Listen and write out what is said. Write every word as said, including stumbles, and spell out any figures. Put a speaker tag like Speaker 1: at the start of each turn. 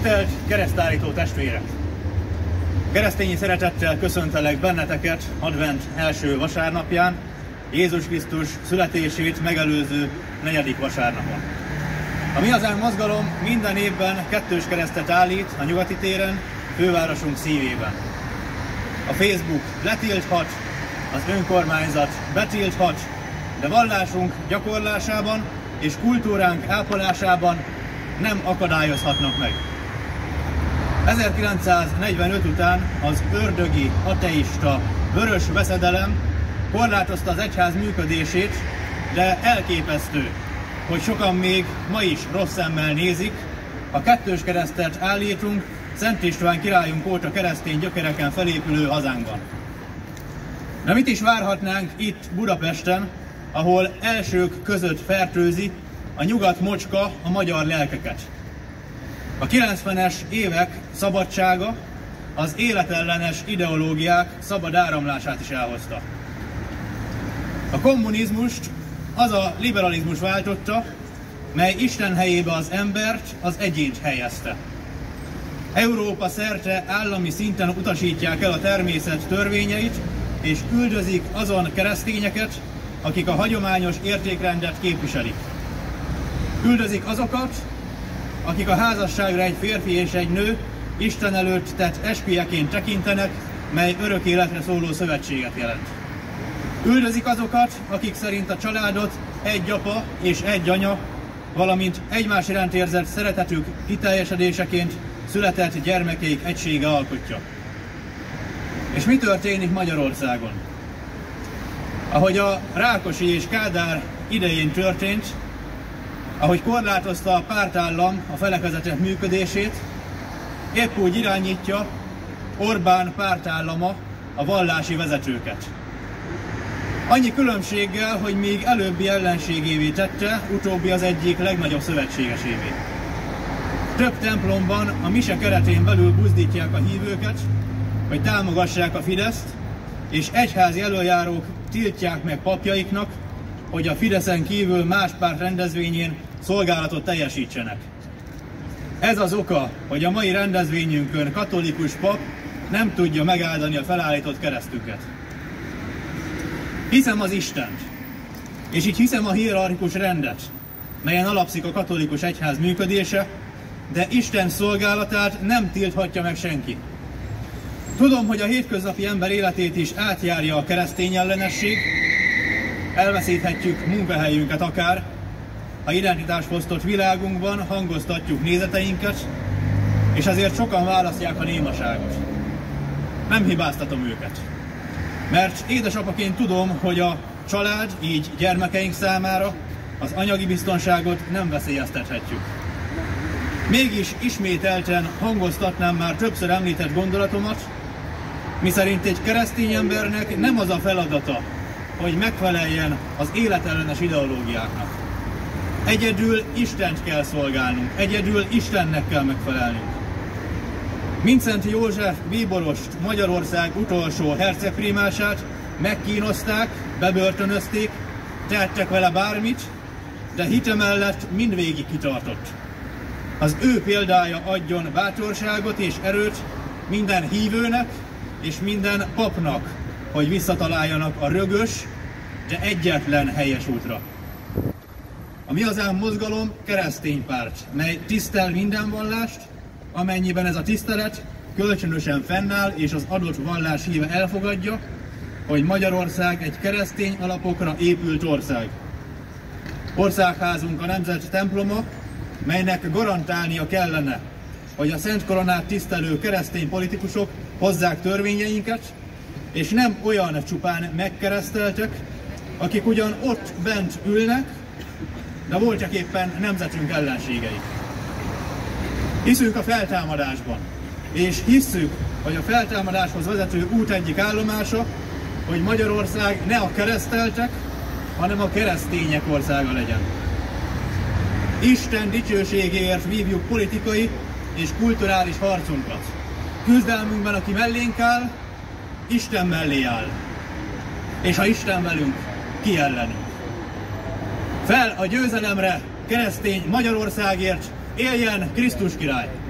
Speaker 1: Tisztelt keresztállító testvérek! Keresztényi szeretettel köszöntelek benneteket advent első vasárnapján, Jézus Krisztus születését megelőző negyedik vasárnapon. A Mi Hazánk mozgalom minden évben kettős keresztet állít a Nyugati téren, fővárosunk szívében. A Facebook letilthat, az önkormányzat betilthat, de vallásunk gyakorlásában és kultúránk ápolásában nem akadályozhatnak meg. ezerkilencszáznegyvenöt után az ördögi, ateista, vörös veszedelem korlátozta az egyház működését, de elképesztő, hogy sokan még ma is rossz szemmel nézik, a kettős keresztet állítunk Szent István királyunk óta keresztény gyökereken felépülő hazánkban. De mit is várhatnánk itt Budapesten, ahol elsők között fertőzi a nyugat mocska a magyar lelkeket? A kilencvenes évek szabadsága az életellenes ideológiák szabad áramlását is elhozta. A kommunizmust az a liberalizmus váltotta, mely Isten helyébe az embert, az egyént helyezte. Európa szerte állami szinten utasítják el a természet törvényeit, és üldözik azon keresztényeket, akik a hagyományos értékrendet képviselik. Üldözik azokat, akik a házasságra egy férfi és egy nő Isten előtt tett esküjeként tekintenek, mely örök életre szóló szövetséget jelent. Üldözik azokat, akik szerint a családot egy apa és egy anya, valamint egymás iránt érzett szeretetük kiteljesedéseként született gyermekeik egysége alkotja. És mi történik Magyarországon? Ahogy a Rákosi és Kádár idején történt, ahogy korlátozta a pártállam a felekezetek működését, épp úgy irányítja Orbán pártállama a vallási vezetőket. Annyi különbséggel, hogy még előbbi ellenségévé tette, utóbbi az egyik legnagyobb szövetségesévé. Több templomban a mise keretén belül buzdítják a hívőket, hogy támogassák a Fideszt, és egyházi elöljárók tiltják meg papjaiknak, hogy a Fideszen kívül más párt rendezvényén szolgálatot teljesítsenek. Ez az oka, hogy a mai rendezvényünkön katolikus pap nem tudja megáldani a felállított keresztüket. Hiszem az Istent, és így hiszem a hierarchikus rendet, melyen alapszik a katolikus egyház működése, de Isten szolgálatát nem tilthatja meg senki. Tudom, hogy a hétköznapi ember életét is átjárja a keresztény ellenesség, elveszíthetjük munkahelyünket akár, ha identitásfosztott világunkban hangoztatjuk nézeteinket, és ezért sokan választják a némaságot. Nem hibáztatom őket, mert édesapaként tudom, hogy a család, így gyermekeink számára az anyagi biztonságot nem veszélyeztethetjük. Mégis ismételten hangoztatnám már többször említett gondolatomat, miszerint egy keresztény embernek nem az a feladata, hogy megfeleljen az életellenes ideológiáknak. Egyedül Istent kell szolgálnunk, egyedül Istennek kell megfelelnünk. Mindszenty József bíborost, Magyarország utolsó hercegprímását megkínozták, bebörtönözték, tettek vele bármit, de hite mellett mindvégig kitartott. Az ő példája adjon bátorságot és erőt minden hívőnek és minden papnak, hogy visszataláljanak a rögös, de egyetlen helyes útra. A Mi Hazánk mozgalom keresztény párt, mely tisztel minden vallást, amennyiben ez a tisztelet kölcsönösen fennáll és az adott vallás híve elfogadja, hogy Magyarország egy keresztény alapokra épült ország. Országházunk a nemzet temploma, melynek garantálnia kellene, hogy a Szent Koronát tisztelő keresztény politikusok hozzák törvényeinket, és nem olyan csupán megkereszteltek, akik ugyan ott bent ülnek, de voltak éppen nemzetünk ellenségei. Hiszünk a feltámadásban, és hisszük, hogy a feltámadáshoz vezető út egyik állomása, hogy Magyarország ne a kereszteltek, hanem a keresztények országa legyen. Isten dicsőségéért vívjuk politikai és kulturális harcunkat. Küzdelmünkben, aki mellénk áll, Isten mellé áll. És ha Isten velünk, ki ellenünk. Fel a győzelemre, keresztény Magyarországért, éljen Krisztus király!